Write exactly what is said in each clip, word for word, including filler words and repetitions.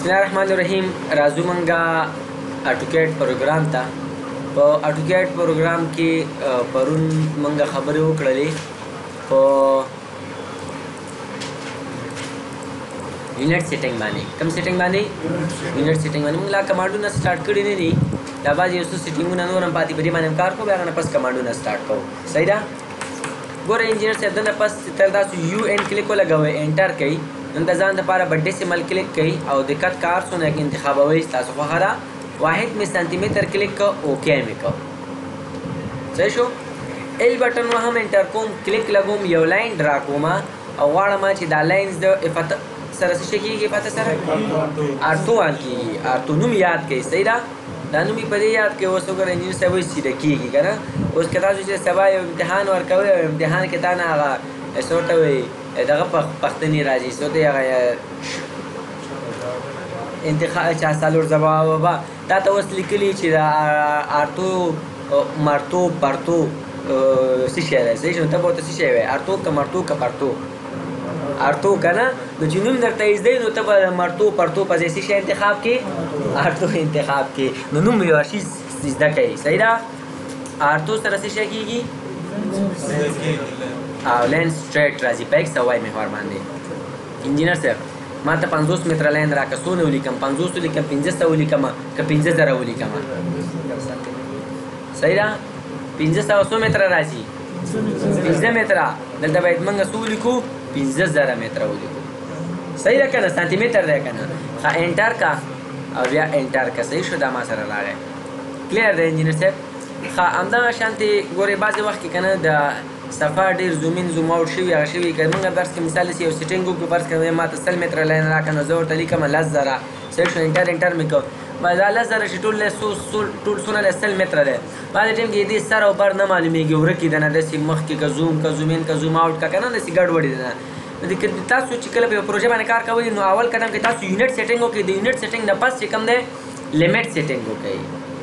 بسم الله الرحمن الرحیم. راځو مونږه اټوکیټ پروګرام ته. په اټوکیټ پروګرام کې پرون مونږه خبرې وکړلې په یونټ سیټینګ باندې. کوم سیټینګ باندې؟ یونټ سیټینګ باندې. مونږ لا کمانډونه سٹارټ کړي نه دي، دا بعضې یو څه سیټینګونه نور هم پاتې په دې باندې کار کوو، بیا هغه نه پس کمانډونه سٹارټ کوو. صحیح ده؟ ګوره انجینر صاحب دنه پس تر تاسو یو ان کلیک ولګوئ، انټر کوئ، نن د ځان دپاره به ډیسیمل کلیک کوئ او دقت کار څونه کې انتخابوئ ستاسو خوښه ده. واحد مې سانتي متر کلیک کو، اوکې مې کو. صحیح شو؟ ایل بټن وهم انټر کوم، کلیک لګوم، یو لاین ډرا کوم او غواړم چې دا لاینز د افت سره څه شي کېږي؟ افت سره آرتو وان کېږي. آرتو نوم یاد کړئ. صحیح ده؟ دا نوم یې په دې یاد کړئ. اوس وګوره انجینر صاحب وایي سیده کېږي که نه. اوس که تاسو چې سبا یو امتحان ورکوئ او امتحان کې تا نه هغه څه ورته وایي دغه پښتنې راځي، څه ته هغه انتخاب چا څلور ځواب دا ته اوس لیکلي چې د آرتو مرتو پرتو څه شی دی. صحیح شو؟ ته به ورته څه شی وایې؟ آرتو که مرتو که پرتو؟ آرتو که نه. نو چې نوم درته زده وي نو ته به مرتو پرتو په ځای څه شی انتخاب کړې؟ آرتو انتخاب کړې. نو نوم یو شي زده کوي. صحیح ده؟ آرتو سره څه شی کېږي؟ او لین سټریټ راځي په ایکس او واي محور باندې. انجینر صاحب ما ته پنځوس متره لاین راکړه، څونه ولیکم؟ پنځوس ولیکم، پنځه سوه ولیکم که پنځه زره ولیکم؟ صحیح ده؟ پنځه سوه څو متره راځي؟ پنځه متره. دلته باید موږ څو ولیکو؟ پنځه زره متره ولیکو. صحیح ده که نه؟ سانتي متر دی که نه؟ ښه انټر که او بیا انټر که. صحیح شو؟ دا ما سره راغی. کلیر دی انجینر صاحب؟ ښه همدغه شانتې ګورې بعضې وخت کې که نه د صفحه ډېر زوم ان زوم آوټ شوي هغه شوي که موږ درس کې مثال داسې یو سیټینګ وکړو، فرض کړئ ما ته سل متره لاین راکړه نو زه ورته لیکم لس زره. صحیح شو؟ انټر انټر مې کوم. دا لس زره چې ټول ټول څونه دی؟ سل متره دی. بعضې ټایم کې دې سر او بر نه معلومېږي، ورکې ده نه داسې مخکې که زوم که زوم ان که زوم آوټ که که نه داسې ګډوډې ده نه. نو تاسو چې کله په یو پروژه باندې کار کوئ نو اول قدم کې تاسو یونټ سیټینګ وکړئ. د یونټ سیټینګ نه پس چې کوم دی لیمټ سیټینګ وکړئ.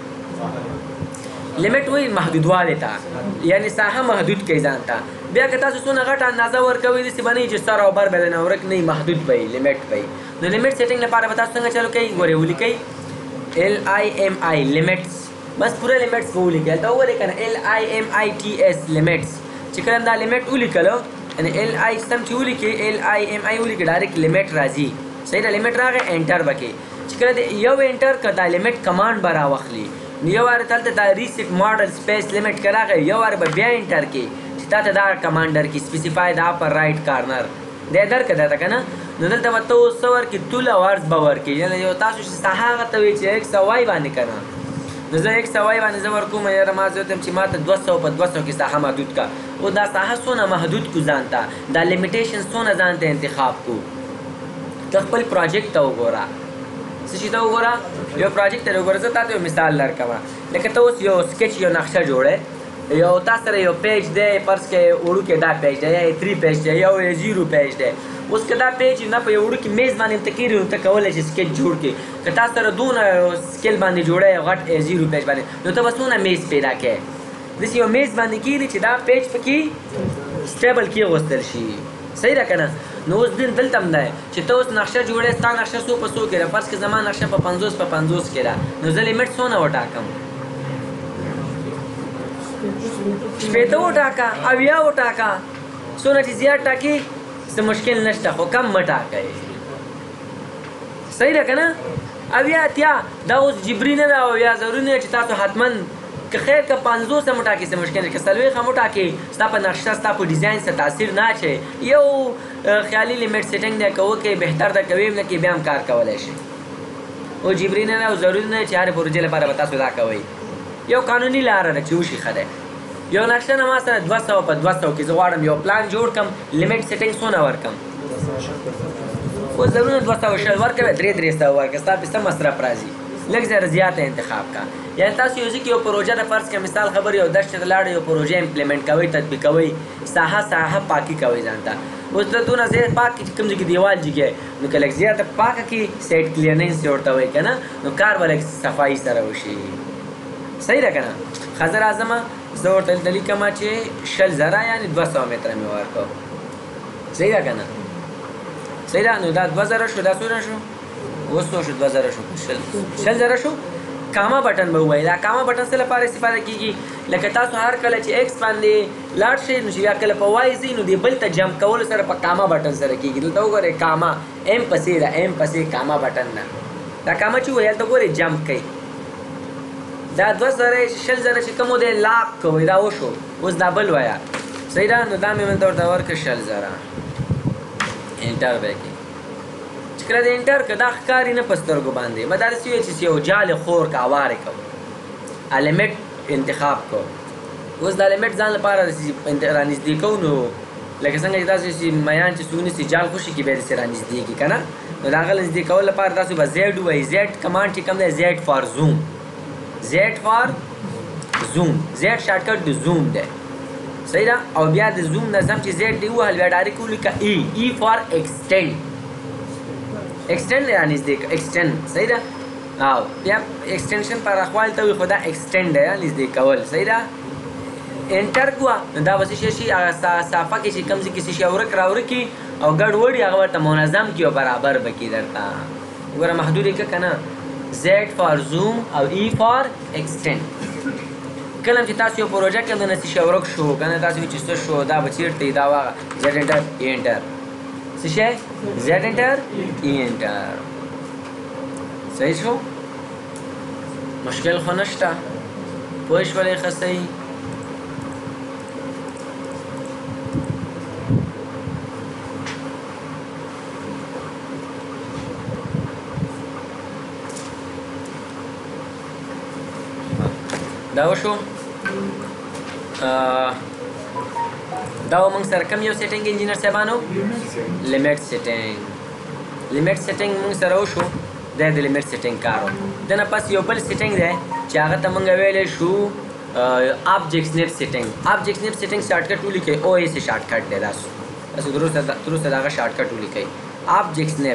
لیمټ وایي محدودوالی ته، یعنې ساحه محدود کړئ ځان ته. بیا که تاسو څونه غټه اندازه ورکوئ داسې به نه وي چې سر او بر به نه ورک نه وي، محدود به وي، لیمټ به وي. نو لیمټ سیټینګ لپاره به تاسو څنګه چلو کوئ؟ ګورئ ولیکئ ایل آی ایم آی لیمټس، بس پوره لیمټس به ولیکئ. هلته وګورئ که نه ایل آی ایم آی ټي ایس لیمټس. چې کله دا لیمټ ولیکلو یعنې ایل آی سم چې ولیکئ ایل آی ایم آی ولیکئ ډایرکټ لیمټ راځي. صحیح ده؟ لیمټ راغی انټر به کړئ. چې کله د یو انټر که دا لیمټ کمانډ به راواخلي نو یو وارې دلته دا ریسیټ ماډل سپیس لیمټ که راغی یو وارې به بیا انټر کړي چې تا ته دا کمانډ درکړي سپیسیفای د اپر رایټ کارنر دی درکړه درته که نه. نو دلته به ته اوس څه ورکړي؟ طول او عرض به ورکړي. یعنې یو تاسو چې ساحه هغه ته وایي چې ایکس او وای باندې که نه. نو زه ایکس او وای باندې زه ورکوم یاره ما زه وتم چې ما ته دوه سوه په دوه سوه کې ساحه محدود که. او دا ساحه څونه محدود کړو ځان ته، دا لیمیټیشن څونه ځان ته انتخاب کړو. ته خپل پروجیکټ ته وګوره، څه شي ته وګوره؟ یو پروجیکټ ته وګوره. زه تا ته یو مثال درکوم. لکه ته اوس یو سکیچ یو نقشه جوړې، یو تا سره یو پیج دی، فرض کړئ وړوکی دا پیج دی یا تھری پیج دی یا زیرو پیج دی. اوس که دا پیج نه په یو وړوکي میز باندې ته کېږي نو ته کولی شې سکیچ جوړ کړې. که تا سره دونه سکیل باندې جوړی یو غټ زیرو پیج باندې نو ته به څونه میز پیدا کړې. داسې یو میز باندې کېږي چې دا پیج پکې سټیبل کېغوستل شي. صحیح ده که نه؟ نو اوس دین دلته هم دی چې ته اوس نقشه جوړې، ستا نقشه څو په څو کې ده؟ فرض کړه زما نقشه په پنځوس په پنځوس کې ده. نو زه لیمټ څونه وټاکم؟ شپېته وټاکه، اویا وټاکه. څونه چې زیات ټاکي څه مشکل نشته، خو کم مه ټاکئ. صحیح ده که نه؟ اویا اتیا دا اوس جبري نه ده او یا ضروري نه چې تاسو حتما که خیر که پنځوس هم وټاکئ څه مشکل نه، که څلوېښت هم وټاکئ ستا په نقشه ستا په ډیزاین څه تاثیر نه اچوي. یو خیالي لیمټ سیټینګ دی، که وکړئ بهتر ده، که ویې نه کړئ بیا هم کار کولی شي. او جبري نه ده او ضروري نه چې هرې پروژې لپاره به تاسو دا کوئ. یو قانوني لاره ده چې وشي ښه دی. یو نقشه نه ما سره دوه سوه په دوه سوه کې زه غواړم یو پلان جوړ کړم، لیمټ سیټینګ څونه ورکړم؟ اوس ضرور دوه سوه شل ورکوئ، درې درې سوه ورکړه، ستا پې څه مصرف راځي؟ لږ زره زیاته انتخاب کا. یعنې تاسو یو ځای کې یو پروژه د فرض کړه مثال خبر یو دشت ته لاړئ، یو پروژه امپلیمنټ کوئ، تطبیقوئ، ساحه ساحه پاکي کوئ ځان ته. اوس ته دونه زیات پاک کړي چې کوم ځای کې دیوال جګی نو که لږ زیاته پاکه کړي، سیټ کلیننس یې ورته وایي که نه، نو کار به لږ صفایي سره وشي. صحیح ده که نه؟ ښه زه راځمه زه ورته دلته لیکمه چې شل زره یعنې دوه سوه متره مې ورکړو. صحیح ده که نه؟ صحیح ده؟ نو دا دوه زره شو، دا څونه شو؟ اوس څو شو دوه زره شو شل شل زره شو کاما بټن به وایي دا کاما بټن څه لپاره استفاده کیږي لکه تاسو هر کله چې ایکس باندې لاړ شئ نو چې بیا کله په وای ځئ نو د بل ته جمپ کولو سره په کاما بټن سره کیږي دلته وګورئ کاما ایم پسې ده ایم پسې کاما بټن ده دا کاما چې وایي هلته ګورئ جمپ کوي دا دوه زره شل زره چې کوم دی لاک کوئ دا وشو اوس دا بل وایه صحیح ده نو دا مې من ته ورته ورکړه شل زره انټر به کړي چې کله د انټر که دا ښکاري نه په سترګو باندې ما داسې وایي چې یو جال خور که اوارې کو لیمټ انتخاب کو اوس دا لیمټ ځان لپاره رانږدې کوو نو لکه څنګه چې تاسو چې میان چې څوک نیسي جال خوشي کړي بیا داسې رانږدې کړي که نه نو د هغه نږدې کولو لپاره تاسو به زیډ ووایي زیډ کمانډ چې کوم دی زیډ فار زوم زیډ فار زوم زیډ شارټکټ د زوم دی صحیح ده او بیا د زوم نه سم چې زیډ دی ووهل بیا ډایرکټ ولیکه ای ای فار ایکسټینډ ایکسټینډ رانږدې ایکسټینډ صحیح ده او بیا ایکسټینشن پراخوالي ته وي خو دا ایکسټینډ دی نږدې کول صحیح ده انټر کوه نو دا به څه شی شي هغه صافه کې چې کوم ځای کې څه شی ورک راورکي او ګډ وډ هغه ورته منظم کړي او برابر به کړي درته وګوره محدود یې کړه که نه زیډ فار زوم او ای فار ایکسټینډ کله چې تاسو یو پروژه کې د نسی شي ورک شو که نه تاسو چې څه شو دا به چیرته دا واغه زیډ انټر ای انټر څه شی زیډ انټر ای انټر صحیح شو مشکل خو نشته پوه شولې ښه صحیح دا وشو دا موږ سره کوم یو سیټینګ انجینر صاحبانو لیمټ سیټینګ لیمټ سیټینګ موږ سره وشو دا د لیمټ سیټینګ کار وکړو د نه پس یو بل سیټینګ دی چې هغه ته موږ ویلی شو آبجیکټ سنیپ سیټینګ آبجیکټ سنیپ سیټینګ شارټکټ ولیکئ او ایس شارټکټ دی تاسو تاسو درسته درسته د هغه شارټکټ ولیکئ آبجیکټ سنیپ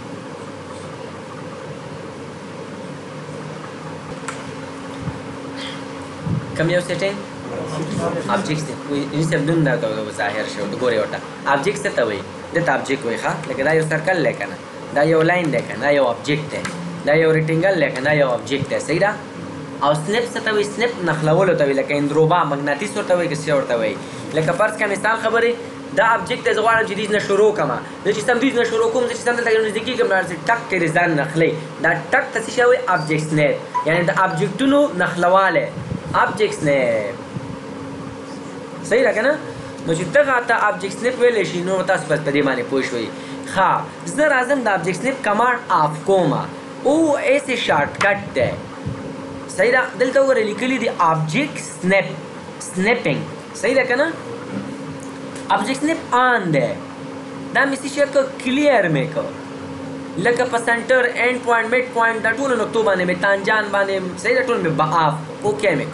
کوم یو سیټینګ آبجیکټ یې صرف دوم دا ظاهر شو ګورئ ورته آبجیکټ څه ته وایي دته آبجیکټ وایي ښه لکه دا یو سرکل دی که نه دا یو لاین دی که نه یو آبجیکټ دی دا یو ریکټنګل دی که نه یو آبجیکټ دی صحیح ده او سنیپ څه ته وایي سنیپ نښلولو ته وایي لکه اندروبا مقناطیس ورته وایي که څه ورته وایي لکه فرض کړه مثال خبرې دا آبجیکټ دی زه غواړم چې دیز نه شروع کړم زه چې سم دیز نه شروع کوم زه چې سم دلته نږدې کېږم نو ټک کې ځان نښلئ دا ټک ته څه شی وایي آبجیکټ سنیپ یعنې د آبجیکټونو نښلوالی آبجیکټ سنیپ صحیح ده که نه نو چې دغه ته آبجیکټ سنیپ ویلی شي نو تاسو بس په دې باندې پوه شوئ ښه زه راځم د آبجیکټ سنیپ کمانډ آف کومه او ایس شارټکټ دی صحیح ده دلته وګورئ لیکلي دي آبجیکټ سنیپ سنیپینګ صحیح ده که نه آبجیکټ سنیپ آن دی دا مې څه شی کړ کلیر مې کړ لکه په سنټر اینډ پوینټ میډ پوینټ دا ټولو نقطو باندې مې تانجان باندې صحیح ده ټول مې به آف اوکې مې کړ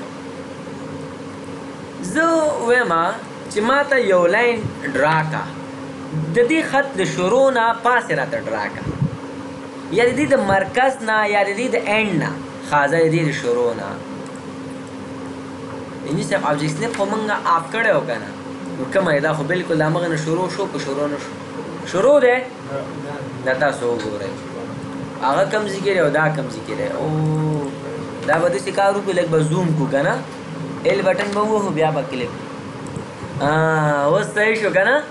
زه وایم چې ما ته یو لاین ډرا کا د دې خط د شروع نه پاسې راته ډرا کا یا د دې د مرکز نه یا د دې د اینډ نه ښه زه د دې د شروع نه انجي صاحب آبجیکټ سنیپ خو موږ آف کړی و که نه نو کومه دا خو بلکل د همغه نه شروع شو که شروع نه شو شروع دی دا تاسو وګورئ هغه کم ځای کې دی او دا کم ځای کې دی او دا به داسې کار وکړو لږ به زوم کړو که نه ایل بټن به ووهو بیا به کلیک اوس صحیح شو که نه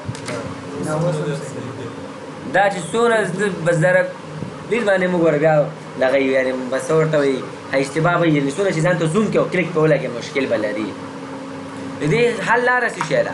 دا چې څومره بس ذره ډېر باندې موږ ور بیا دغه یو یعنې بس ورته وایي اشتباه به یعنې څومره چې ځان ته زوم کړي او کلیک په ولګي مشکل به لري د دې حل لاره څه شی ده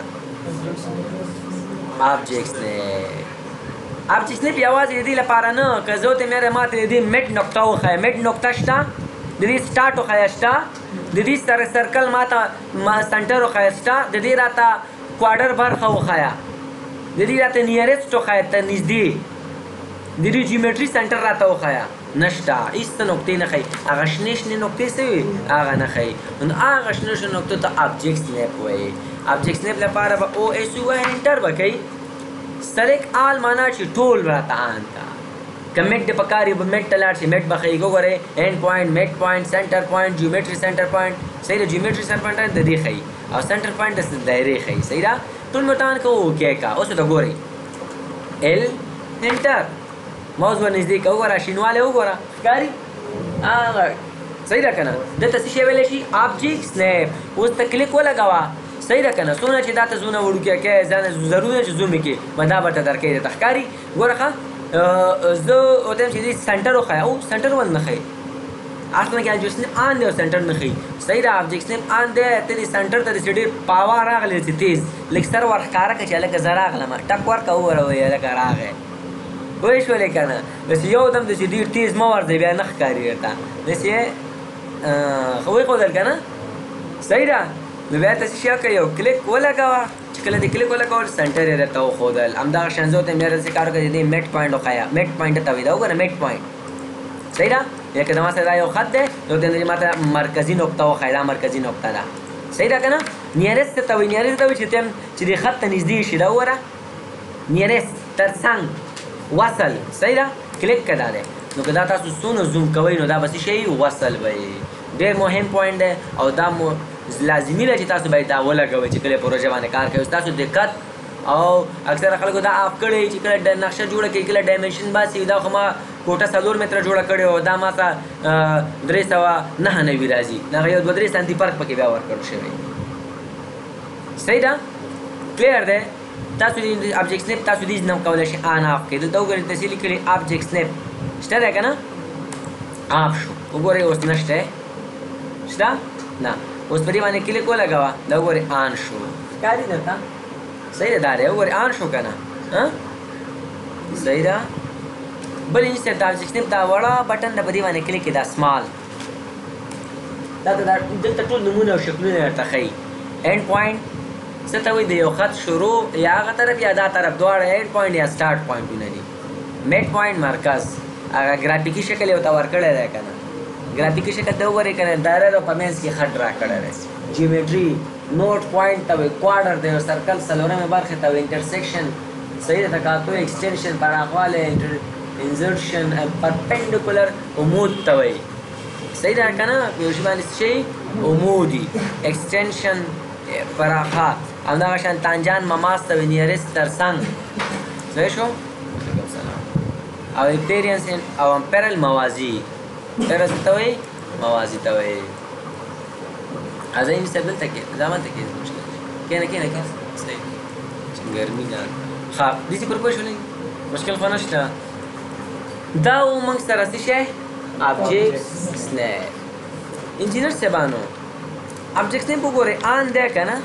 آبجیکټ سنیپ آبجیکټ سنیپ یوازې د دې لپاره نه که زه ورته مېره ما ته د دې میډ نقطه وښیه میډ نقطه شته د دې سټارټ وښیه شته د دې سره سرکل ما ته سنټر وښیه شته د دې راته کوارټر برخه وښیه د دې راته نیرسټ وښیه ته نږدې د دې جیومټري سنټر راته وښیه نشته هېڅ څه نقطې نه ښیي هغه شنې شنې نقطې څه وي هغه نه ښیي نو هغه شنو شنو نقطو ته آبجیکټ سنیپ وایي آبجیکټ سنیپ لپاره به او ایس ووایي انټر به کوي سلیکټ آل معنا چې ټول راته آن کا که میډ د پکار یو به میډ ته لاړ شي میډ به ښیي وګورئ اینډ پوینټ میډ پوینټ سنټر پوینټ جیومټري سنټر پوینټ صحیح ده جیومټري سنټر پوینټ د دې ښیي او سنټر پوینټ د دایرې ښیي صحیح ده ټول مې ورته آن کوو اوکې کا اوس ورته ګورئ ایل انټر ماوس ورنږدې کوه وګوره شینوالی وګوره ښکاري هغه صحیح ده که نه دلته څه شی ویلی شي آبجیکټ سنیپ اوس ته کلیک ولګوه صحیح ده که نه څومره چې دا ته زونه وړوکي کوې ځان ضروري ده چې زوم یې کړې به دا به ته درکوي درته ښکاري ګوره ښه زه ورته یم چې دې سنټر وښیه او سنټر ولې نه ښیي اصلا کې آبجیکټ سنیپ آن دی او سنټر نه ښیي صحیح ده آبجیکټ سنیپ آن دی ته دې سنټر ته داسې ډېر پاور راغلی چې تیز لږ سر ور ښکاره کړه چې هلکه زه راغلم ټک ورکړه ووره وایي هلکه راغی پوه شولې که نه داسې یو دم داسې ډېر تیز مه ورځئ بیا نه ښکاري درته داسې وښودل که نه صحیح ده نو بیا ته څه شی وکړه یو کلیک ولګوه چې کله دې کلیک ولګول سنټر یې درته وښودل همدغه شان زه ورته بیا داسې کار وکړه چې دې میټ پوینټ وښیه میټ پوینټ ته وایي دا وګوره میټ پوینټ صحیح ده یا که زما سره دا یو خط دی نو ورته ما ته مرکزي نقطه وښیه دا مرکزي نقطه ده صحیح ده که نه نیرست ته وایي نیرست ته وایي چې ته چې دې خط ته نږدې شي دا وګوره نیرست ترڅنګ وصل صحیح ده کلیک که دا دی نو که دا تاسو څونه زوم کوئ نو دا به څه شی وصل به وي ډېر مهم پوینټ دی او دا لازمي ده چې تاسو باید دا ولګوئ چې کله پروژه باندې کار کوئ تاسو دقت او اکثره خلکو دا آف کړی چې کله نقشه جوړه کړي کله ډایمنشن باسي دا خو ما کوټه څلور متره جوړه کړې او دا ما ته درې سوه نهه نوي راځي دغه یو دوه درې سانتي فرق پکې بیا ورکړل شوی صحیح ده کلیر دی تاسو د ابجیکټ سنیپ تاسو دې نم کولی شئ آن آف کړئ دلته وګورئ داسې لیکلي ابجیکټ سنیپ شته دی که نه آف شو وګورئ اوس نشته شته نه اوس په دې باندې کلیک ولګوه دا وګورئ آن شو ښکاري درته صحیح ده دا دی وګورئ آن شو که نه صحیح ده بل انسټنټ د ابجیکټ سنیپ دا وړه بټن ده په دې باندې کلیک کړئ دا سمال دا دلته ټول نمونه او شکلونه درته ښیي اینډ پوینټ څه ته وایي د یو خط شروع یا هغه طرف یا دا طرف دواړه اینډ پوینټ یا سټارټ پوینټونه دي میټ پوینټ مرکز هغه ګرافیکي شکل یې ورته ورکړی دی که نه ګرافیکي شکل ته وګورئ که نه دایره ده په منځ کې خط راکړی دی جیومټري نوټ پوینټ ته وایي کوارډر دی او سرکل څلورمې برخې ته وایي انټرسیکشن صحیح ده تقاطع ایکسټینشن پراخوالی انزرشن پرپینډیکولر عمود ته وایي صحیح ده که نه په یو شي باندې څه شي عمودي ایکسټینشن پراخه همدغه شان تانجان مماس ته وایي نیرست ترڅنګ صحیح شو او اپیرینس او امپیرل موازي پیرس ته وایي موازي ته وایي ازاي نستقبل تکي زمان تکي مشكله كينا كينا كينا صحيح ګرمي ده ها دې څه پر پوه شولې مشکل خو نشته دا موږ سره څه شی ابجیکټ سنیپ انجینر سبانو ابجیکټ سنیپ وګورئ آن دی که نه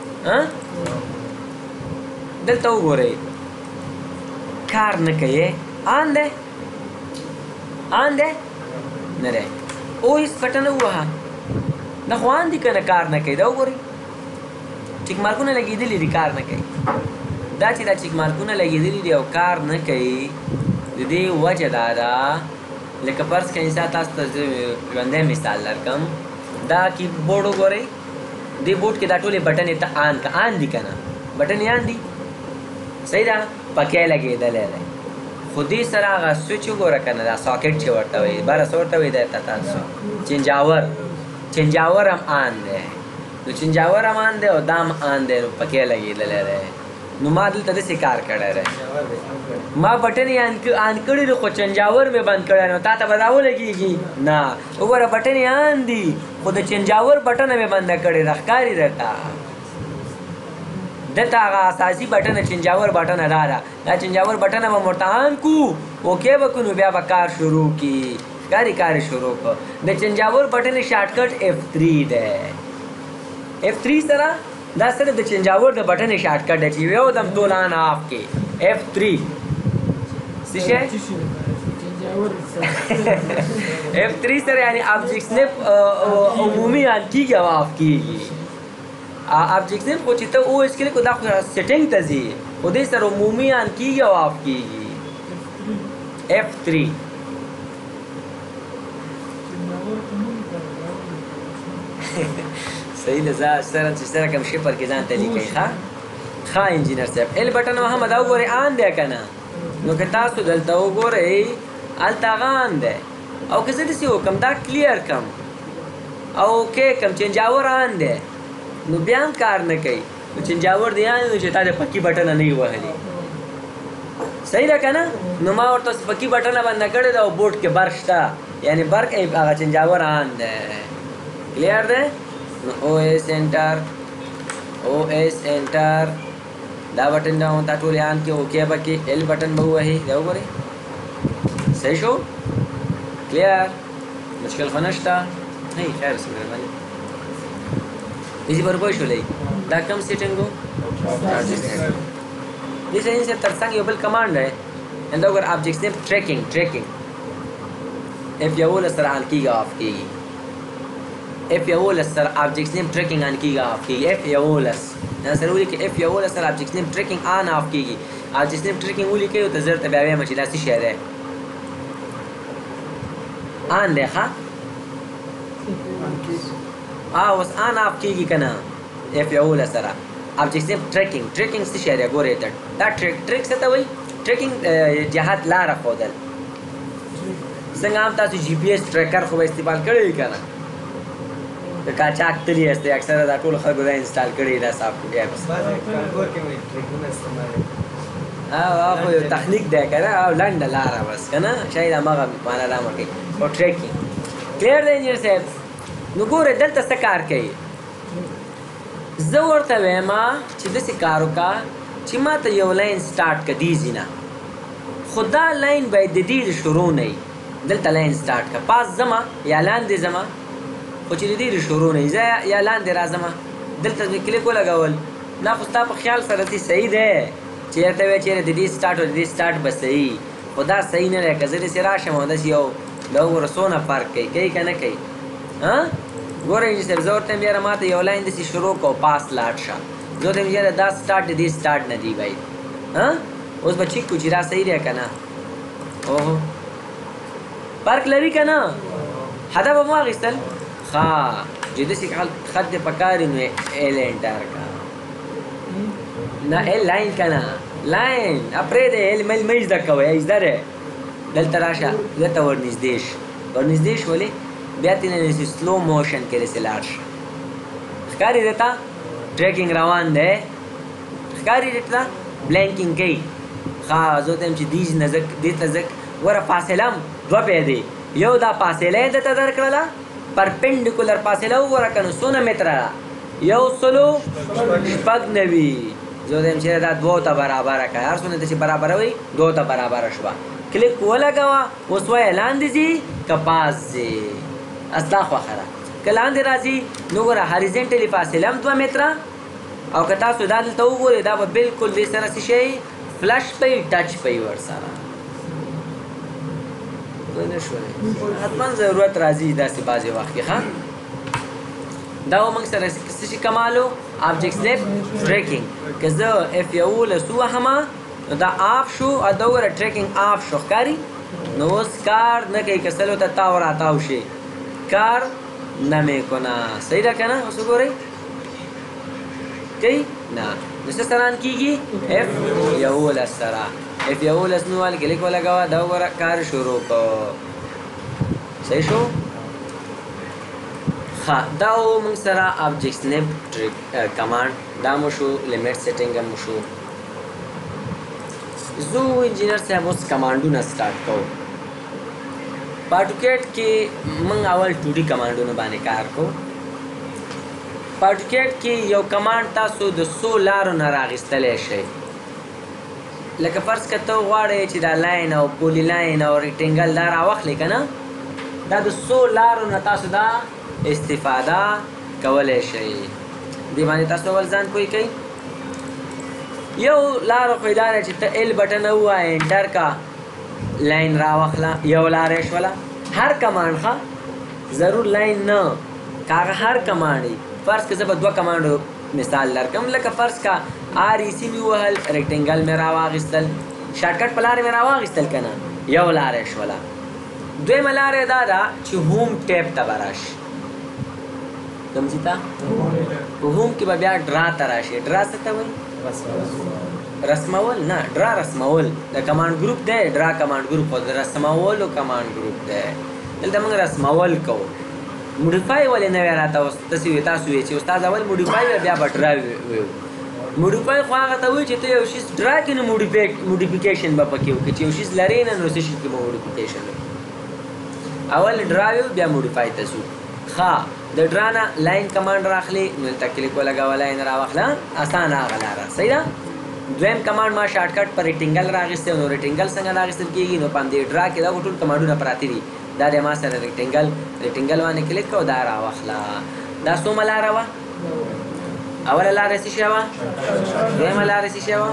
دلته وګورئ کار نه کوي آن دی آن دی نه دی او هېڅ بټن ووهه دا خو آن دي که نه کار نه کوي دا وګورئ چیک مارکونه لګېدلي دي کار نه کوي دا چې دا چیک مارکونه لګېدلي دي او کار نه کوي د دې وجه دا ده لکه فرض کړئ انسان تاسو ته زه ژوندی مثال درکړم دا کیبورډ وګورئ دې بورډ کې دا ټولې بټنې ته آن که آن دي که نه بټنې آن دي صحیح ده پکې لګېدلی دی خو دې سره هغه سویچ وګوره که نه دا ساکټ چې ورته وایي بره څه ورته وایي درته تاسو چینجاور چینجاور هم آن دی نو چینجاور هم آن دی او دا هم آن دی نو پکې لګېدلی دی نو ما دلته داسې کار کړی دی ما بټن یې آن کړي دي خو چینجاور مې بند کړی نو تا ته به دا ولګېږي نه وګوره بټن یې آن دي خو د چینجاور بټنه مې بنده کړې ده ښکاري درته دلته هغه اساسي بټنه چینجاور بټنه دا ده دا چینجاور بټنه به ورته آن کو اوکې به کړو بیا به کار شروع کړي ښکاري کار یې شروع کړ د چینجاور بټنې شارټکټ اف تھری دی اف تھری سره دا صرف د چینجاور د بټنې شارټکټ دی چې یو دم ټول آن آف کې اف تھری څه شی اف تھری سره یعنی ابجیکټ سنیپ عمومي آن کېږي او آف کېږي ابجیکټ سنیپ خو چې ته اوس کلیک کو دا خو سیټینګ ته ځي خو دې سره عمومي آن کېږي او آف کېږي اف تھری صحیح ده زه سره چې سره کوم شي پر کې ځان ته لیکئ ښه ښه انجینر صاحب ال بټن هم دا وګورئ آن دی که نه نو که تاسو دلته وګورئ هلته هغه آن دی او که زه داسې وکړم دا کلیر کړم او اوکې کړم چینجاور آن دی نو بیا هم کار نه کوي نو چینجاور دی آن نو چې تا د پکي بټنه نه وي وهلي صحیح ده که نه؟ نو ما ورته سپکي بټنه بنده کړې ده او بوټ کې برق شته، یعنې برق هغه چنجاور آن دی. کلیر دی؟ نو او ایس انټر، او ایس انټر، دا بټن دا تا ټولې آن کې اوکې به کې ایل بټن به ووهي. دا وګورئ صحیح شو؟ کلیر؟ مشکل خو نشته؟ نه خیر څه مهرباني ایزي پر پوه شولئ. دا کوم سیټینګ و؟ دې شین سے ترڅنګ یو بل کمانډ دی، دا وګور آبجیکټ نیم ټریکینګ. ټریکینګ اف یولس سره آن کېږي آف کېږي، اف یولس سره آبجیکټ نیم ټریکینګ آن کېږي آف کېږي. اف یولس دا سره ولیکئ اف یولس سره آبجیکټ نیم ټریکینګ آن آف کېږي. آبجیکټ نیم ټریکینګ ولیکئ او ته زر ته بیا وایم چې دا څه شی دی. آن دی ښه اوس آن آف کېږي که نه اف یولس سره آبجیکټ نیم ټریکینګ. ټریکینګ څه شی دی ګورئ ته دا ټریک ټریک څه ته وایي؟ ټریکینګ جهت لاره ښودل. څنګه هم تاسو جی پی ایس ټریکر خو به استعمال کړی وي که نه؟ د قاچاق تلي هستئ اکثره دا ټولو خلکو دا انسټال کړي دا سافټ ایپس. هغه خو یو تخنیک دی که نه او لنډه لاره بس که نه شاید هماغه معنا رامه کوي. او ټریکینګ کلیر دی انجینر صاحب؟ نو ګورئ دلته څه کار کوي. زه ورته وایم چې داسې کار وکړه چې ما ته یو لاین سټارټ کړه دې ځي نه، خو دا لاین باید د دې د شروع نه وي. دلته لاین سټارټ کړه، پاس ځمه یا لاندې ځمه، خو چې د دې د شروع نه وي زه یا لاندې راځمه. دلته مې کلیک ولګول، دا خو ستا په خیال سره دې صحیح دی چې درته وایي چېرې د دې سټارټ او د دې سټارټ به صحیح، خو دا صحیح نه دی. که زه داسې راشم او داسې یو دا وګوره څونه فرق کوي کوي که نه کوي. ګوره انجینر صاحب زه ورته یم یاره ما ته یو لاین داسې شروع کړه او پاس لاړ شه. زه ورته یم یاره دا سټارټ د دې سټارټ نه دی باید. اوس به چیک کړو چې دا صحیح دی که نه. اوهو فرق لري که نه؟ هدف به مو اخیستل ښه چې داسې خط دې پکار وي نو ایل انټر کړه. نه ایل لاین که نه لاین پرېږدئ ایل میل مه زده کوئ زده دی. دلته راشه دلته ورنږدې شه ورنږدې شولې بیا ترې نه سلو موشن کې داسې لاړ شه. ښکاري درته ټریکینګ روان دی؟ ښکاري درته بلینکینګ کوي؟ ښه زه ورته یم چې دې نه زه دې ته زه ګوره فاصله هم دوه پیدې، یو دا فاصله یې درته درکړله پرپینډیکولر فاصله وګوره که نو څونه متره ده؟ یو سلو شپږ نوي. زه ورته یم چې دا دوو ته برابره کړه، هر څونه ته چې برابروئ دوو ته برابره شوه. کلیک ولګوه، اوس وایه لاندې ځي که پاس ځي. استا خوښه ده که لاندې راځي نو ګوره هاریزنټلي فاصله هم دوه متره، او که تاسو دا دلته وګورئ دا به بلکل دې سره څه شی فلش پوي ټچ پوي ورسره. پوه نه شولې؟ حتما ضرورت راځي داسې بعضې وخت کې. ښه دا و موږ سره څه شي کمالو آبجیکټ نیم ټریکینګ. که زه اف یولس ووهمه نو دا آف شو او دا وګوره ټریکینګ آف شو. ښکاري؟ نو اوس کار نه کوي که سلو ته تاو راتاو شي کار نمیکنه. صحیح ده که نه؟ اوس وګورئ کوي نه. نو څه سره کېږي؟ اف یولس سره اف یولس مې وویل کلیک ولګوه دا وګوره کار شروع کړو. صحیح شو؟ ښه دا و موږ سره آبجیکټ نیم کمانډ دا مو شو، لیمټ سیټینګ هم شو. زه انجینر صاحب اوس کمانډونه سټارټ کوو. په اټوکیټ کې موږ اول ټو ډي کمانډونو باندې کار کوو. په اټوکیټ کې یو کمانډ تاسو د څو لارو نه راغیستلی شئ. لکه فرض که ته غواړئ چې دا لاین او پولي لاین او ریکټینګل دا راواخلئ که نه، دا د څو لارو نه تاسو دا استفاده کولی شئ. دې باندې تاسو اول ځان پوه کوئ. یو لاره خو یې دا ده چې ته ایل بټن ووایه انټر کا لاین راواخله، یو لاره یې شوله. هر کمانډ ښه ضرور لاین نه که هغه هر کمانډ وي. فرض که زه به دوه کمانډو مثال درکړم، لکه فرض که آر ای سی مې ووهل ریکټینګل مې راواخیستل، شارټکټ په لارې مې راواخیستل که نه یو لاره یې شوله. دویمه لاره یې دا ده چې هوم ټیپ ته به راشي. کوم ځای ته؟ په هوم کې به بیا ډرا ته راشي. ډرا څه ته وایي؟ رسمول نه، ډرا رسمول د کمانډ ګروپ دی. ډرا کمانډ ګروپ او د رسمولو کمانډ ګروپ دی. دلته موږ رسمول کوو. موډیفای ولې نه وی راته اوس داسې وي تاسو وایئ چې استاد اول موډیفای وی بیا به ډرا ویو. موډیفای خو هغه ته وایي چې ته یو شي ډرا کړې نو موډیفیکیشن به پکې وکړې چې یو شي لرې نه نو څه شي کې به موډیفیکیشن وکړې اول ډرا وي بیا موډیفای ته ځو ښه د ډرا نه لاین کمانډ راخلي نو دلته کلیک ولګوه لاین راواخله اسانه هغه لاره صحیح ده دویم کمانډ ما شارټ کټ پر ریکټنګل راغسته نو ریکټنګل څنګه راغستل کیږي نو په دې ډرا کې دا ټول کمانډونه پراته دي دا د ما سره ریکټنګل ریکټنګل باندې کلیک کو دا راواخله دا څومره لاره وه اوله لاره څه شی وه دویمه لاره څه شی وه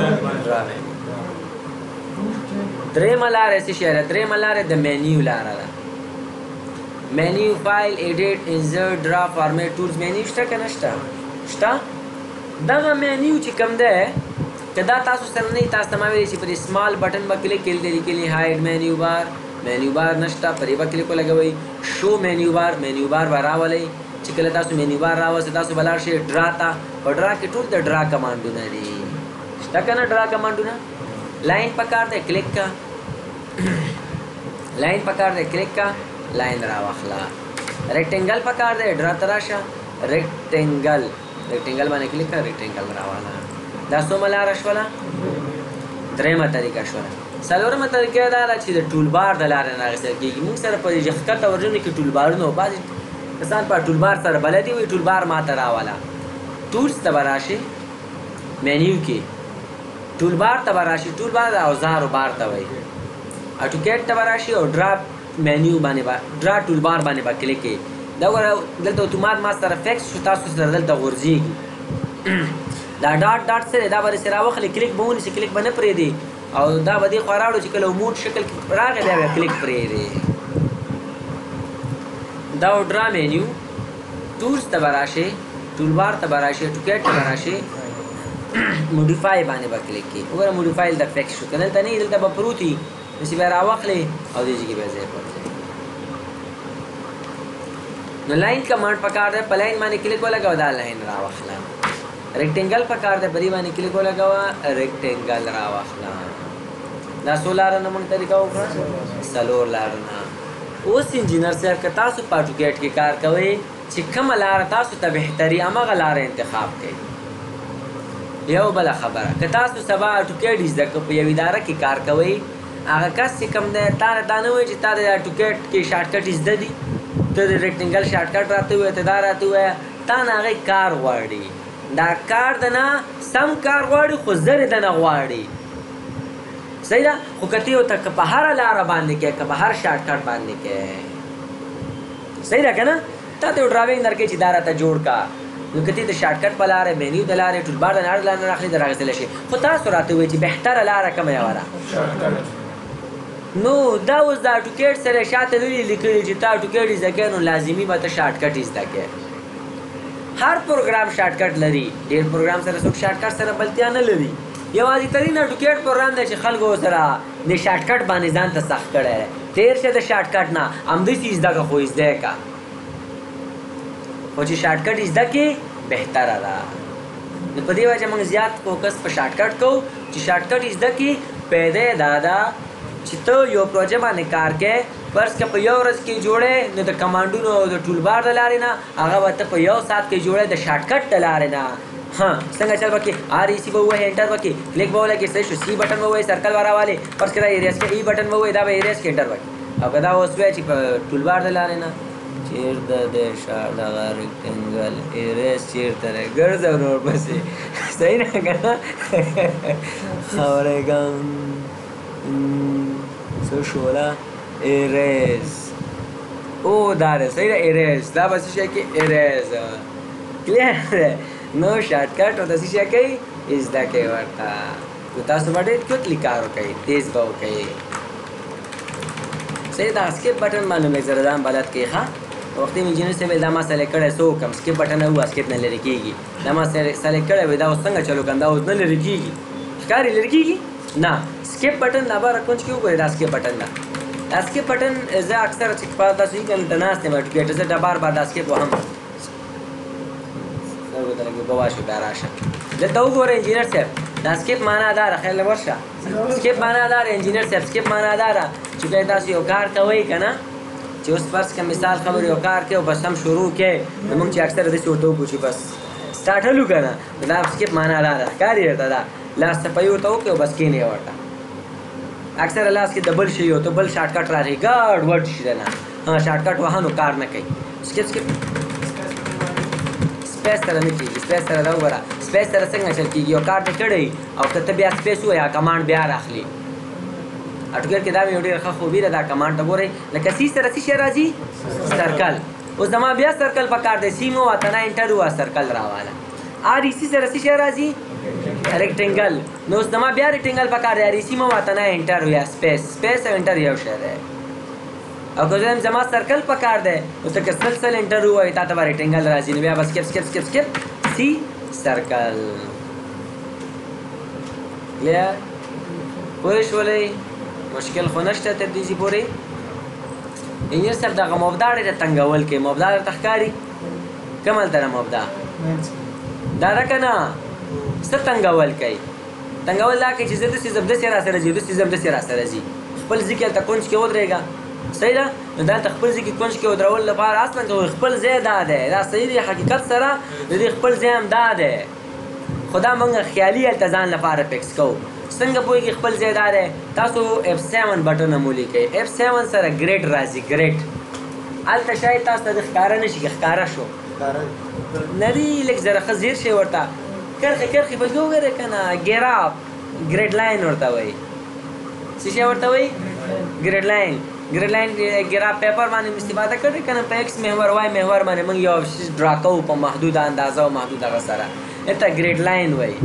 درېیمه لاره څه شی ده درېیمه لاره د مینیو لاره ده مینیو فایل ایډیټ انسرټ ډرا فارمیټ ټولز مینیو شته که نه شته شته دغه مینیو چې کوم دی که دا تاسو سره نه تاسو ته ما ویلي چې پر سمال بټن به کلیک کړئ د لیکلي هایډ مینیو بار مینیو بار نشته پرې به کلیک ولګوئ شو مینیو بار مینیو بار به راولئ چې کله تاسو مینیو بار راوځي تاسو به لاړ شئ ډرا ته په ډرا کې ټول د ډرا کمانډونه دي شته که نه ډرا کمانډونه लाइन पकड़ दे क्लिक का लाइन पकड़ दे क्लिक का लाइन रावाखला रेक्टेंगल पकड़ दे ड्रा तराशा रेक्टेंगल रेक्टेंगल माने क्लिक का रेक्टेंगल रावाला दासो मला रशवाला درېمه طریقه شوله څلورمه طریقه دا ده چې د ټول بار د لارې نه اخیستل کېږي موږ سره په ښکته ورژنو کې ټول بارونه بعضې کسان په ټول بار سره بلدي وي ټول بار ماته راوله ټولز ته به راشي مینیو کې ټول بار ته به راشي ټول بار د اوزارو بار ته وایي اټوکیټ ته به راشي او ډرا مینیو باندې به ډرا ټول بار باندې به کلیک کوي دا وګوره دلته اتومات ما سره فکس شو تاسو سره دلته غورځېږي دا ډاټ ډاټ سره دا به داسې راوخلي کلیک به ونیسي کلیک به نه پرېږدي او دا به دې خوا راوړو چې کله موډ شکل کې راغی بیا به کلیک پرېږدي دا ډرا مینیو ټولز ته به راشي ټول بار ته به راشي اټوکیټ ته به راشي موډیفای باندې به کلیک کړي وګوره موډیفای دلته فکس شو که دلته نه وي دلته به پروت وي داسې بیا راواخلې او دې ځای کې بیا ځای پر ځای نو لاین کمانډ پکار دی په لاین باندې کلیک ولګوه دا لاین راواخله ریکټنګل پکار دی په دې باندې کلیک ولګوه ریکټنګل راواخله دا څو لارونه موږ طریقه وکړه څلور لارونه اوس انجینر صاحب که تاسو په اټوکیټ کې کار کوئ چې کومه لاره تاسو ته بهتري همغه لاره انتخاب کړئ یو بله خبره که تاسو سبا اټوکیټ زده په یو اداره کې کار کوئ هغه کس چې کوم دی تا نه دا نه وایي چې تا د اټوکیټ کې شارټ کټ زده دي ته د ریکټنګل شارټ کټ راته ووایه ته دا راته ووایه تا نه هغې کار غواړي دا کار د نه سم کار غواړي خو زر د نه غواړي صحیح ده خو که ته یو ته که په هره لاره باندې کې که په هر شارټ کټ باندې کې صحیح ده که نه تا ته یو ډراوینګ درکوي چې دا راته جوړ کا نو که ته د شارټ کټ په لارې مینیو د لارې ټول بار د لارې د لارې راخلي د راغېستلی شي خو تاسو راته ووایي چې بهتره لاره کومه یوه ده نو دا اوس د اټوکیټ سره شاته لولي لیکلي چې تا اټوکیټ زده کوې نو لازمي به ته شارټ کټ زده کوې هر پروګرام شارټ کټ لري ډېر پروګرام سره څوک شارټ کټ سره بلتیا نه لري یوازې ترین اټوکیټ پروګرام دی چې خلکو سره د شارټ کټ باندې ځان ته سخت کړی دی تېر شه د شارټ کټ نه همداسې زده که خو زده که خو چې شارټ کټ زده کړې بهتره ده نو په دې وجه موږ زیات فوکس په شارټ کټ کوو چې شارټ کټ زده کړي پیدا یې دا ده چې ته یو پروژه باندې کار کوې فرض که په یو ورځ کې جوړې نو د کمانډونو او د ټول بار د لارې نه هغه به ته په یو ساعت کې جوړې د شارټ کټ د لارې نه ها څنګه چل وکړي آر ای سی به ووایې انټر وکړي کلیک به ولګي صحیح شو سی بټن به ووایې سرکل به راوالې فرض که دا ایریاس کې ای بټن به ووایې دا به ایریاس کې انټر وکړي او که دا اوس وایي چې په ټول بار د لارې نه چیرته دی شا دغه ریکټنګل ایریس چیرته دی ګرځه ورور پسې صحیح نه که نه خورېږم څه شوله ایریس او دا دی صحیح ده ایریس دا به څه شی کې ایریس کلیر دی نو شارټ کټ او داسې شی کوي زده کوي ورته نو تاسو به ډېر کویکلی کار وکوئ تیز به وکوئ صحیح دا اسکیپ بټن باندې لږ زره ځان بلد کړئ ښه وختي انجینر صاحب دا ما سلیکټ کړی څه وکړم سکیپ بټن نه و اسکیپ نه لرې کېږي دا ما سلیکټ کړی وی دا اوس څنګه چلو کړم دا اوس نه لرې کېږي ښکاري لرې کېږي نه سکیپ بټن دا به راکونج کې وګورئ دا سکیپ بټن ده دا سکیپ بټن زه اکثر چې په داسې وي که دلته ناست یم اټوکیټ زه دا بار بار دا سکیپ وهم سترګو ته لږ اوبه واچوي بیا راشه دلته وګوره انجینر صاحب دا سکیپ معنا دا ده خیر ورشه سکیپ معنا دا ده انجینر صاحب سکیپ معنا دا ده چې کله تاسو یو کار کوئ که نه چې اوس فرض که مثال خبر یو کار کې او بس هم شروع کې نو موږ چې اکثر داسې ورته وکړو چې بس سٹارټ هلو که نه دا سکیپ معنا دا ده ښکاري درته دا لاس صفایي ورته وکړې او بس کښېنې ورته اکثره لاس کې د بل شي او ته بل شارټکټ راځي ګډ وډ شي دنه ها شارټکټ وهه نو کار نه کوي سکیپ سکیپ سپیس سره نه کېږي سپیس سره دا وګوره سپیس سره څنګه چل کېږي یو کار دې کړی او که ته بیا سپیس ووایې کمانډ بیا راخلي اټوګر کې دا مې یو ډېره ښه خوبي ده دا کمانډ ته ګورئ لکه سی سره څه شی راځي سرکل اوس زما بیا سرکل پکار دی سی مې وواته نه انټر ووه سرکل راواله آر ای سی سره څه شی راځي ریکټنګل نو اوس زما بیا ریکټنګل پکار دی آر ای سی مې وواته نه انټر یا سپیس سپیس او انټر یو شی دی او که زه زما سرکل پکار دی اوس که سل سل انټر ووایي تا ته به ریکټنګل راځي نو بیا به سکپ سکپ سکپ سکپ سی سرکل کلیر پوه شولئ مشکل خو نشته تر دې ځي پورې انجینر صاحب دغه مبدا ډېره تنګول کوي مبدا درته ښکاري کوم هلته ده مبدا دا ده که نه څه تنګول کوي تنګول دا کوي چې زه داسې ځم داسې راسره ځي داسې ځم داسې راسره ځي خپل ځي کې هلته کونج کې ودرېږه صحیح ده نو دا هلته خپل ځي کې کونج کې ودرول لپاره اصلا که خپل ځای دا دی دا صحیح دی حقیقت سره د دې خپل ځای هم دا دی خو دا موږ خیالي هلته ځان لپاره فکس کوو څنګه پوهېږي خپل ځای دا دی تاسو اف سیون بټن هم ولیکئ اف سیون سره ګریډ راځي ګریډ هلته شاید تاسو ته د ښکاره نه شي که ښکاره شو نه دي لږ ذره ښه زیر شی ورته کرښې کرښې پکې وګورئ که نه ګراف ګریډ لاین ورته وایي څه شی ورته وایي ګریډ لاین ګریډ لاین ګراف پیپر باندې مې استفاده کړې که نه په ایکس محور وای محور باندې موږ یو شي ډرا کوو په محدوده اندازه او محدود هغه سره دلته ګریډ لاین وایي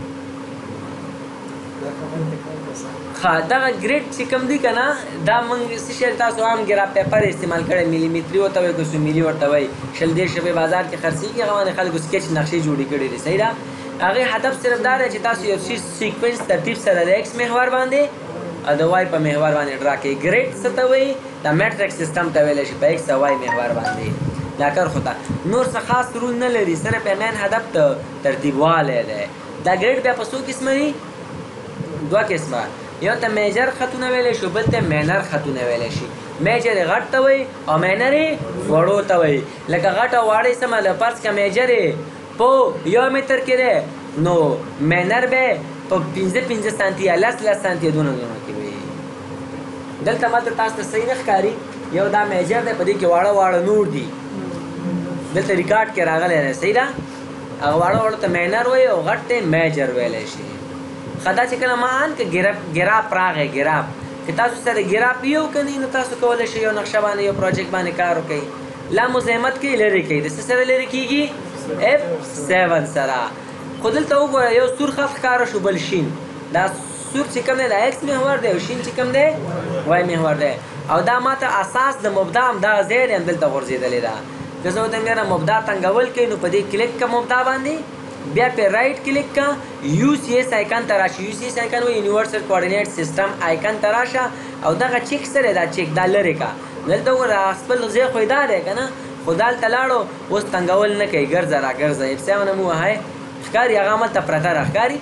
ښه دغه ګریډ چې کوم دی که نه دا موږ څه شی تاسو عام ګراف پیپر استعمال کړی ملي متري ورته وایي که څو ملي ورته وایي شل دېرش روپۍ بازار کې خرڅېږي هغه باندې خلکو سکیچ نقشې جوړې کړي دي صحیح ده هغې هدف صرف دا دی چې تاسو یو شي سیکوینس ترتیب سره د ایکس محور باندې او د وای په محور باندې ډرا کوي ګریډ څه ته وایي دا میټرک سیسټم ته ویلی شي په ایکس او وای محور باندې دا کرښو ته نور څه خاص رول نه لري صرف یې مین هدف ته ترتیبوالی دی دا ګریډ بیا په څو قسمه دي دوه قسمه یو ته میجر خطونه ویلی شو بل ته مینر خطونه ویلی شي میجر یې غټ ته وایي او مینر یې وړو ته وایي لکه غټ او واړه یې سمه له فرض که میجر یې په یو متر کې دی نو مینر به په پنځه پنځه سانتي یا لس لس سانتي دونه دونه کې وي دلته ماته تاسو ته صحیح نه ښکاري یو دا میجر دی په دې کې واړه واړه نور دي دلته ریکارډ کې راغلی دی صحیح ده هغه واړه واړه ته مینر وایي او غټ ته میجر ویلی شي ښه دا چې کله ما ان که ګراف راغی ګراف که تاسو سره ګراف یو که نه نو تاسو کولی شئ یو نقشه باندې یو پروجیکټ باندې کار وکئ لا مزاحمت کوي لرې کوي د څه سره لرې کېږي اف سیون سره خو دلته وګوره یو سور خط ښکاره شو بل شین دا سور چې کوم دی دا ایکس محور دی او شین چې کوم دی وای محور دی او دا ماته اساس د مبدا همدغه ځای دی هم دلته غورځېدلې ده که زه ورته یاره مبدا تنګول کوي نو په دې کلیک که مبدا باندې بیا پې رایټ کلیک کا یو سی ایس آیکن ته راشه یو سی ایس آیکن وایي یونیورسل کوارډینیټ سیسټم آیکن ته راشه او دغه چیک سره دا چیک دا لرې کا دلته وګوره خپل ځای خو یې دا دی که نه خو دا هلته لاړو اوس تنګول نه کوي ګرځه را ګرځه اف سیون هم ووهئ ښکاري هغه هملته پرته را ښکاري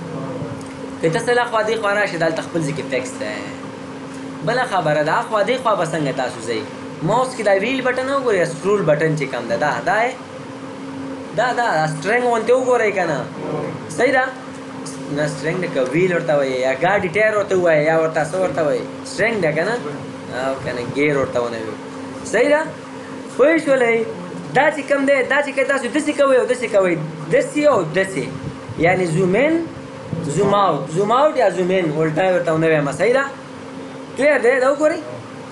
که ته سله خوا دې خوا راشي دا هلته خپل ځای کې فکس دی بله خبره ده خوا دې خوا به څنګه تاسو ځئ ماوس کې دا ویل بټن وګورئ سکرول بټن چې کوم ده دا دا دا دا سټرنګ غونتې وګورئ که نه صحیح ده نه سټرنګ ده که ویل ورته وایي یا ګاډي ټایر ورته ووایي یا ورته څه ورته وایي سټرنګ ده که نه او که نه ګیر ورته ونه وي صحیح ده پوه شولئ دا چې کوم دی دا چې که تاسو داسې کوئ او داسې کوئ داسې او داسې یعنې زوم ان زوم آوټ زوم آوټ یا زوم ان الټا یې ورته ونه وایم صحیح ده کلیر دی دا وګورئ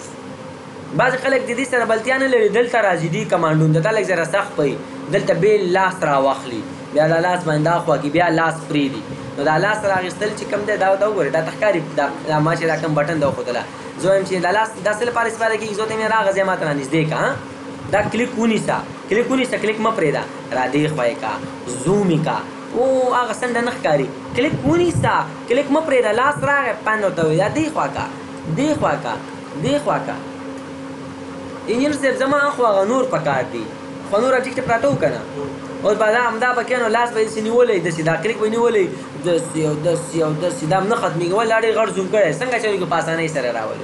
بعضې خلک د دې سره بلتیا نه لري دلته راځي دي کمانډون ته دا لږ ذره سخت پوي دلته بیل لاس راواخلي بیا دا لاس باندې دا خوا کې بیا لاس پرېږدي نو دا لاس رااخیستل چې کوم دی دا دا وګورئ دا ته ښکاري دا ما چې دا کوم بټن دا وښودله زه وایم چې دا لاس دا څه لپاره استفاده کېږي زه ورته یم راغه ځای ماته رانږدې که دا کلیک ونیسه کلیک ونیسه کلیک مه پرېږده را دې خوا یې که زوم یې که او هغه څنډه نه ښکاري کلیک ونیسه کلیک مه پرېږده لاس راغی پن ورته وایي دا دې خوا که دې خوا که دې خوا که انجینر صاحب زما خو هغه نور پکار دي خو نور ابجکټ پراته وو که نه اوس به دا همدا به کېنو لاس به یې داسې نیولی داسې دا کلیک به یې نیولی داسې او داسې او داسې دا هم نه ختمېږي ولې دا ډېر غټ زوم کړی څنګه چلېږي په اسانۍ سره راولي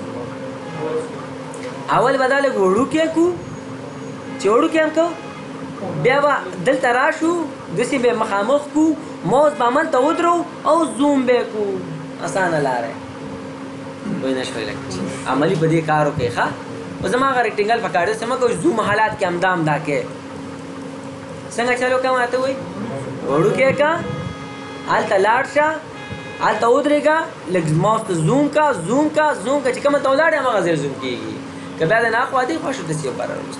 اول به دا لږ وړوکی کړو چې وړوکی هم کو بیا به دلته راشو داسې به مخامخ کو موز به هملته ودرو او زوم به کو اسانه لاره وای نه شوی لکه عملي په دې کار وکړئ ښه خو زما هغه رکټینګل په کار داسې مه کوئ زوم حالات کې همدا همدا کې څنګه چلو کوم راته وایي وړوکی کا هلته لاړ شه هلته ودرېږه لږ ماوس ته زوم کا زوم کا زوم کا چې کومه ته ولاړې هماغه ځای زوم کېږي که بیا د ناخوا دې خوا شو داسې وپاره وروسته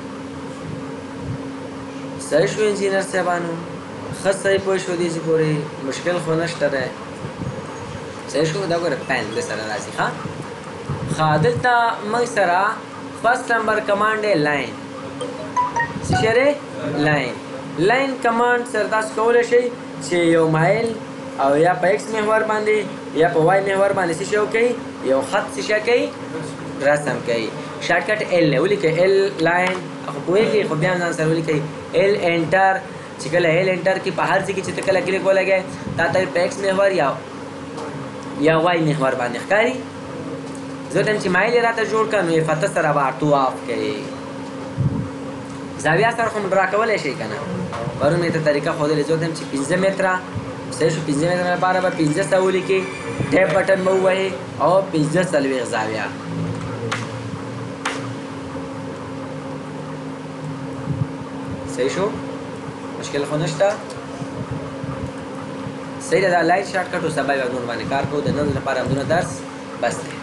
صحیح شو انجینر صاحبانو ښه صحیح پوه شو دې چې پورې مشکل خو نشته دی صحیح شو دا ګوره پین د سره راځي ښه ښه دلته موږ سره فرست نمبر کمانډ دی لاین څه شی دی لاین لاین کمانډ سره تاسو کولی شئ چې یو مایل او یا په ایکس محور باندې یا په وای محور باندې څه شی وکړئ یو خط څه شی کوي رسم کوي شارټکټ ایل نه ولیکئ ایل لاین خو پوهېږئ خو بیا هم ځان سره ولیکئ ایل انټر چې کله ایل انټر کې په هر ځای کې چې ته کله کلیک ولګئ تا ته په ایکس محور یا یا وای محور باندې ښکاري زه ته چې مایل یې راته جوړ کړه نو یې فتح سره به اټو آف کوي زاویه سره خو ډرا کولی شئ که نه پرون مې ته طریقه ښودلې زه ته چې پنځه متره صحیح شو پنځه متره لپاره به پنځه سوه ولیکئ ټیپ بټن به ووهئ او پنځه څلوېښت زاویه صحیح شو مشکل خو نشته صحیح ده دا لایټ شارټکټ او سبا یې باندې کار کوو د نن لپاره همدونه درس بس دی